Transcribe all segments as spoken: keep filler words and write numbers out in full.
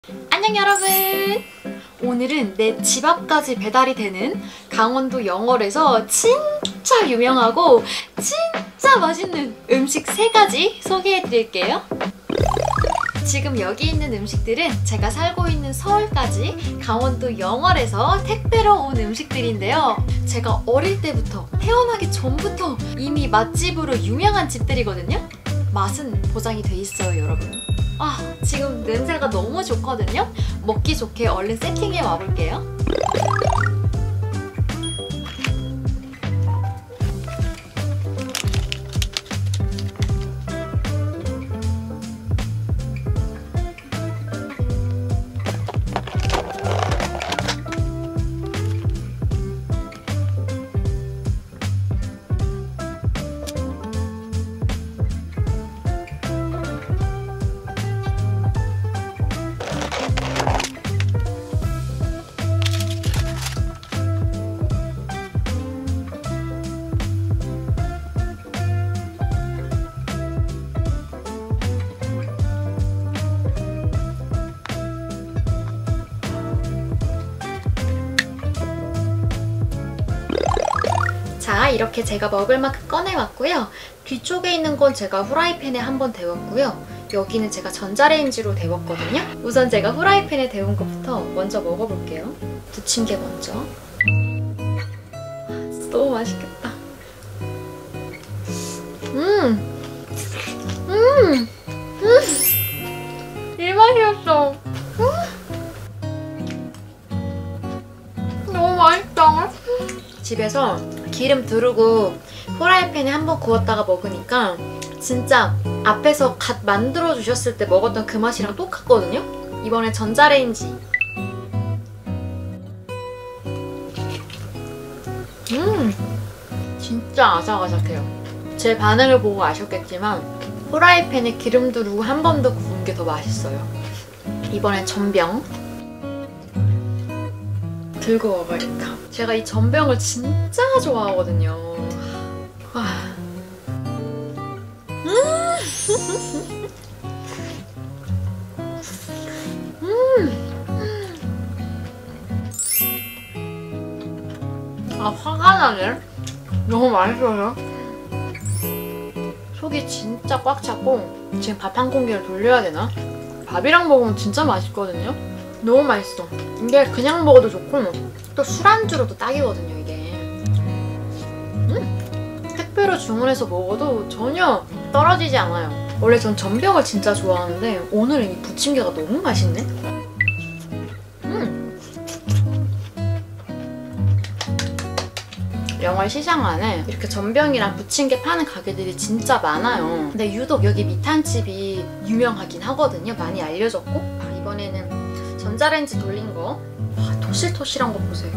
안녕 여러분! 오늘은 내 집 앞까지 배달이 되는 강원도 영월에서 진짜 유명하고 진짜 맛있는 음식 세 가지 소개해 드릴게요. 지금 여기 있는 음식들은 제가 살고 있는 서울까지 강원도 영월에서 택배로 온 음식들인데요. 제가 어릴 때부터 태어나기 전부터 이미 맛집으로 유명한 집들이거든요. 맛은 보장이 돼 있어요, 여러분. 아, 지금 냄새가 너무 좋거든요? 먹기 좋게 얼른 세팅해 와볼게요. 자, 이렇게 제가 먹을 만큼 꺼내왔고요. 뒤쪽에 있는 건 제가 후라이팬에 한번 데웠고요. 여기는 제가 전자레인지로 데웠거든요. 우선 제가 후라이팬에 데운 것부터 먼저 먹어볼게요. 부침개 먼저. 너무 맛있겠다. 음! 음! 음! 이 맛이었어. 음! 너무 맛있다. 집에서 기름 두르고 후라이팬에 한번 구웠다가 먹으니까 진짜 앞에서 갓 만들어 주셨을 때 먹었던 그 맛이랑 똑같거든요? 이번엔 전자레인지. 음! 진짜 아삭아삭해요. 제 반응을 보고 아셨겠지만 후라이팬에 기름 두르고 한 번 더 구운 게 더 맛있어요. 이번엔 전병 들고 먹어야겠다. 제가 이 전병을 진짜 좋아하거든요. 와. 음! 음! 아, 화가 나네. 너무 맛있어요. 속이 진짜 꽉 찼고 지금 밥 한 공기를 돌려야 되나? 밥이랑 먹으면 진짜 맛있거든요? 너무 맛있어. 이게 그냥 먹어도 좋고 또 술안주로도 딱이거든요, 이게. 음! 택배로 주문해서 먹어도 전혀 떨어지지 않아요. 원래 전 전병을 진짜 좋아하는데 오늘은 이 부침개가 너무 맛있네? 음! 영월 시장 안에 이렇게 전병이랑 부침개 파는 가게들이 진짜 많아요. 근데 유독 여기 미탄집이 유명하긴 하거든요. 많이 알려졌고. 아, 이번에는 전자레인지 돌린 거. 와, 토실토실한 거 보세요.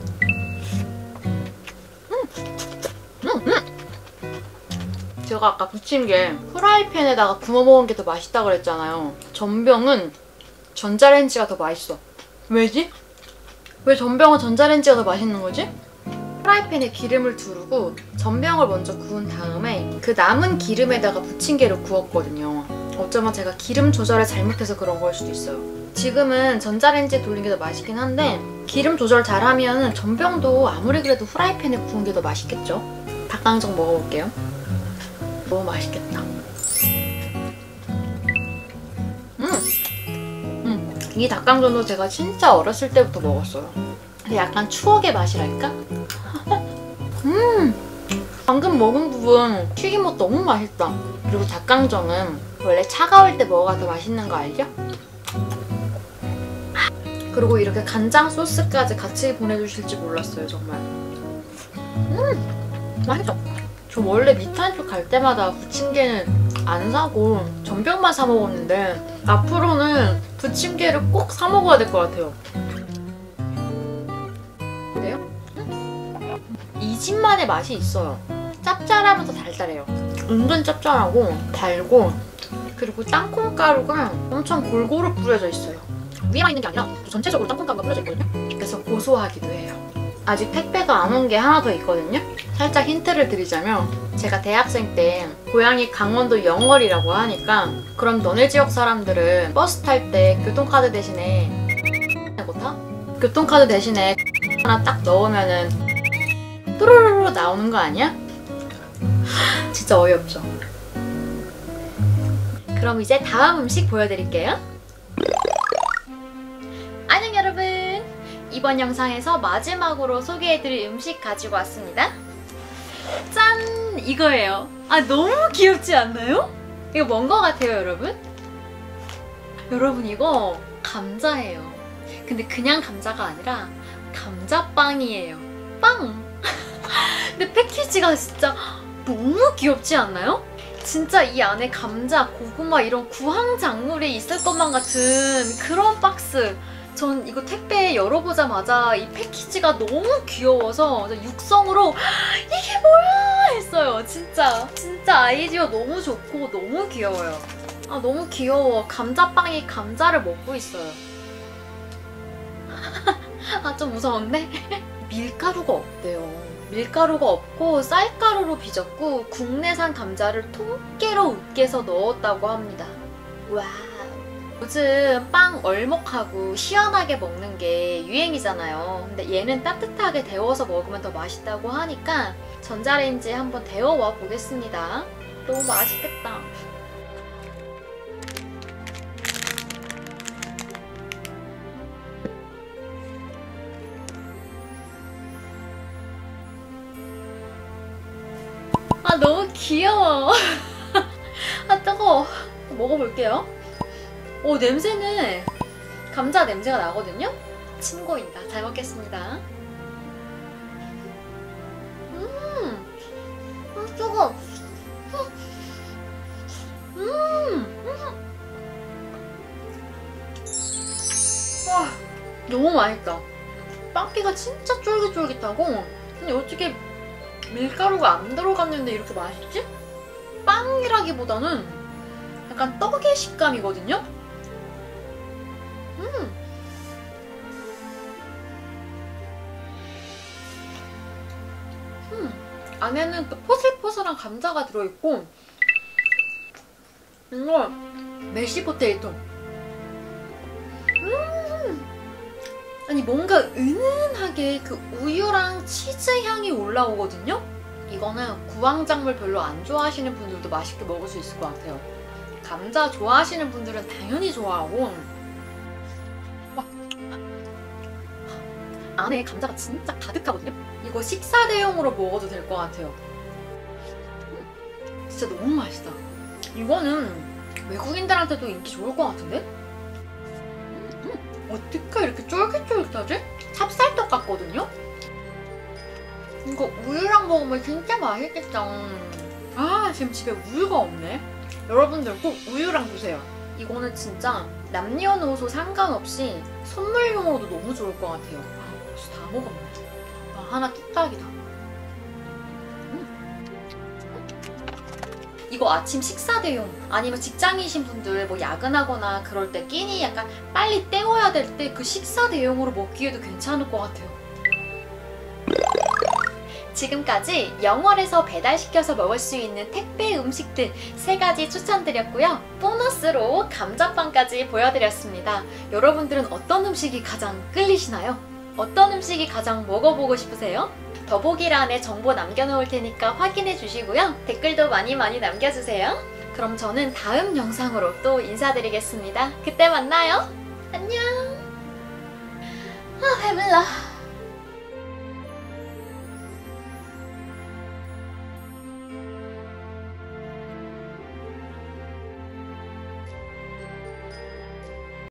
음! 음! 음! 제가 아까 부침개 후라이팬에다가 구워 먹은 게 더 맛있다 그랬잖아요. 전병은 전자레인지가 더 맛있어. 왜지? 왜 전병은 전자레인지가 더 맛있는 거지? 후라이팬에 기름을 두르고 전병을 먼저 구운 다음에 그 남은 기름에다가 부침개를 구웠거든요. 어쩌면 제가 기름 조절을 잘못해서 그런 걸 수도 있어요. 지금은 전자레인지에 돌린 게 더 맛있긴 한데 기름 조절 잘하면 전병도 아무리 그래도 후라이팬에 구운 게 더 맛있겠죠? 닭강정 먹어볼게요. 너무 맛있겠다. 음! 음! 이 닭강정도 제가 진짜 어렸을 때부터 먹었어요. 근데 약간 추억의 맛이랄까? 음! 방금 먹은 부분 튀김옷 너무 맛있다. 그리고 닭강정은 원래 차가울 때 먹어야 더 맛있는 거 알죠? 그리고 이렇게 간장 소스까지 같이 보내주실지 몰랐어요, 정말. 음! 맛있어. 저 원래 미탄집 갈 때마다 부침개는 안 사고 전병만 사 먹었는데 앞으로는 부침개를 꼭 사 먹어야 될 것 같아요. 어때요? 이 집만의 맛이 있어요. 짭짤하면서 달달해요. 은근 짭짤하고 달고 그리고 땅콩가루가 엄청 골고루 뿌려져 있어요. 위에만 있는 게 아니라 전체적으로 땅콩가루가 뿌려져 있거든요. 그래서 고소하기도 해요. 아직 택배가 안 온 게 하나 더 있거든요. 살짝 힌트를 드리자면 제가 대학생 때 고향이 강원도 영월이라고 하니까 그럼 너네 지역 사람들은 버스 탈 때 교통카드 대신에 고 타? 교통카드 대신에 하나 딱 넣으면은 또르르르 나오는 거 아니야? 진짜 어이없죠? 그럼 이제 다음 음식 보여드릴게요. 안녕 여러분! 이번 영상에서 마지막으로 소개해드릴 음식 가지고 왔습니다. 짠! 이거예요. 아 너무 귀엽지 않나요? 이거 뭔 거 같아요 여러분? 여러분 이거 감자예요. 근데 그냥 감자가 아니라 감자빵이에요. 빵! 근데 패키지가 진짜 너무 귀엽지 않나요? 진짜 이 안에 감자, 고구마 이런 구황작물이 있을 것만 같은 그런 박스. 전 이거 택배 열어보자마자 이 패키지가 너무 귀여워서 육성으로 이게 뭐야 했어요. 진짜 진짜 아이디어 너무 좋고 너무 귀여워요. 아 너무 귀여워. 감자빵이 감자를 먹고 있어요. 아 좀 무서운데? 밀가루가 없대요. 밀가루가 없고 쌀가루로 빚었고 국내산 감자를 통깨로 으깨서 넣었다고 합니다. 와. 요즘 빵 얼먹하고 시원하게 먹는 게 유행이잖아요. 근데 얘는 따뜻하게 데워서 먹으면 더 맛있다고 하니까 전자레인지에 한번 데워와 보겠습니다. 너무 맛있겠다. 아 너무 귀여워. 아 뜨거워. 먹어볼게요. 오 냄새는 감자 냄새가 나거든요? 친구입니다. 잘 먹겠습니다. 음, 아 뜨거워. 음, 음. 와 너무 맛있다. 빵피가 진짜 쫄깃쫄깃하고 근데 어떻게 밀가루가 안 들어갔는데 이렇게 맛있지? 빵이라기보다는 약간 떡의 식감이거든요? 음. 음. 안에는 또 포슬포슬한 감자가 들어있고 이거 메시 포테이토. 음. 아니 뭔가 은은하게 그 우유랑 치즈 향이 올라오거든요? 이거는 구황작물 별로 안 좋아하시는 분들도 맛있게 먹을 수 있을 것 같아요. 감자 좋아하시는 분들은 당연히 좋아하고 와. 안에 감자가 진짜 가득하거든요? 이거 식사 대용으로 먹어도 될 것 같아요. 진짜 너무 맛있다. 이거는 외국인들한테도 인기 좋을 것 같은데? 음, 어떻게 이렇게 쫄깃쫄깃하지? 찹쌀떡 같거든요? 이거 우유랑 먹으면 진짜 맛있겠다. 아 지금 집에 우유가 없네. 여러분들 꼭 우유랑 드세요. 이거는 진짜 남녀노소 상관없이 선물용으로도 너무 좋을 것 같아요. 아, 벌써 다 먹었네. 아, 하나 뚝딱이다. 음. 이거 아침 식사 대용 아니면 직장이신 분들 뭐 야근하거나 그럴 때 끼니 약간 빨리 때워야 될 때 그 식사 대용으로 먹기에도 괜찮을 것 같아요. 지금까지 영월에서 배달시켜서 먹을 수 있는 택배 음식들 세 가지 추천드렸고요. 보너스로 감자빵까지 보여드렸습니다. 여러분들은 어떤 음식이 가장 끌리시나요? 어떤 음식이 가장 먹어보고 싶으세요? 더보기란에 정보 남겨놓을 테니까 확인해 주시고요. 댓글도 많이 많이 남겨주세요. 그럼 저는 다음 영상으로 또 인사드리겠습니다. 그때 만나요. 안녕. 아 배불러.